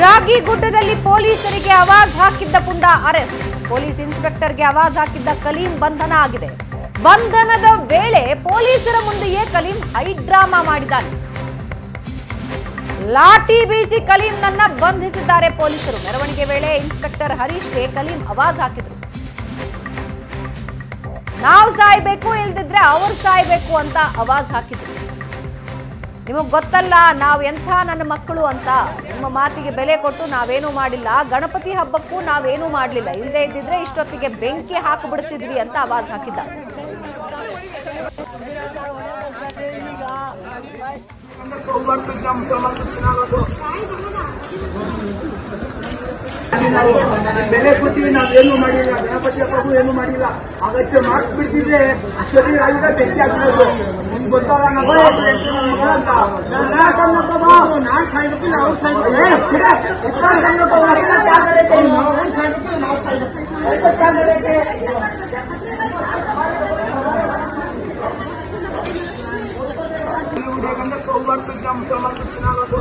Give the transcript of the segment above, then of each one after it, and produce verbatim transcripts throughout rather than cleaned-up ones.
ರಾಗಿಗುಡ್ಡದಲ್ಲಿ ಪೊಲೀಸರಿಗೆ ಆವಾಜ್ ಹಾಕಿದ್ದ ಪುಂಡ arrest. Police ಇನ್ಸ್ಪೆಕ್ಟರ್ಗೆ ಆವಾಜ್ ಹಾಕಿದ್ದ ಕಲೀಂ ಬಂಧನ ಆಗಿದೆ. ಬಂಧನದ ವೇಳೆ ಪೊಲೀಸರ ಮುಂದೆಯೇ ಕಲೀಂ ಹೈ ಡ್ರಾಮಾ ಮಾಡಿದ್ದಾನೆ. ಲಾಠಿ ಬೀಸಿ ಕಲೀಂನನ್ನ ಬಂಧಿಸಿದ್ದಾರೆ ಪೊಲೀಸರು. ಮೆರವಣಿಗೆ ವೇಳೆ ಇನ್ಸ್ಪೆಕ್ಟರ್ ಹರೀಶ್ಗೆ ಕಲೀಂ ಆವಾಜ್ ಹಾಕಿದ್ರು. ನಾವು ಸಾಯ್ಬೇಕು, ಇಲ್ದಿದ್ರೆ ಅವ್ರು ಸಾಯ್ಬೇಕು ಅಂತ ಆವಾಜ್ ಹಾಕಿದ್ರು. ನಿಮಗ್ ಗೊತ್ತಲ್ಲ ನಾವು ಎಂಥ ನನ್ನ ಮಕ್ಕಳು ಅಂತ. ನಿಮ್ಮ ಮಾತಿಗೆ ಬೆಲೆ ಕೊಟ್ಟು ನಾವೇನು ಮಾಡಿಲ್ಲ. ಗಣಪತಿ ಹಬ್ಬಕ್ಕೂ ನಾವೇನು ಮಾಡಲಿಲ್ಲ. ಇಲ್ಲದೆ ಇದ್ದಿದ್ರೆ ಇಷ್ಟೊತ್ತಿಗೆ ಬೆಂಕಿ ಹಾಕಿಬಿಡ್ತಿದ್ವಿ ಅಂತ ಆವಾಜ್ ಹಾಕಿದ್ದ. ಬೆಲೆ ಕೊಟ್ಟಿವಿ, ನಾವೇನು ಮಾಡಿಲ್ಲ. ಗಣಪತಿ ಹಬ್ಬಕ್ಕೂ ಏನು ಮಾಡಿಲ್ಲ. ಅಗತ್ಯ ಮಾರ್ಕ್ ಬಿಟ್ಟಿದ್ರೆ ಶರೀರ ಆಗಿದೆ, ಬೆಂಕಿ ಹಾಕಿರೋದು. ನಿಮ್ಗೆ ಗೊತ್ತಲ್ಲ ನಾವು ಅಂತ. ನಾನ್ ಸಾಯ್ಬೇಕು, ನಾವು ಸಾಯ್ಬೇಕು. ಹೇಗಂದ್ರೆ ಸೌಹಾರ್ದ ಮುಸಲ್ಮಾನ ಚೆನ್ನಾಗೋದು.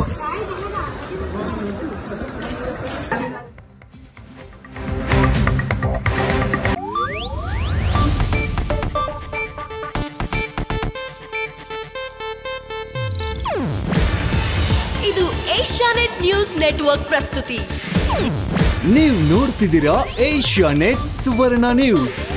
ಇದು ಏಷ್ಯಾನೆಟ್ ನ್ಯೂಸ್ ನೆಟ್ವರ್ಕ್ ಪ್ರಸ್ತುತಿ. ನೀವು ನೋಡ್ತಿದ್ದೀರಾ ಏಷ್ಯಾನೆಟ್ ಸುವರ್ಣ ನ್ಯೂಸ್.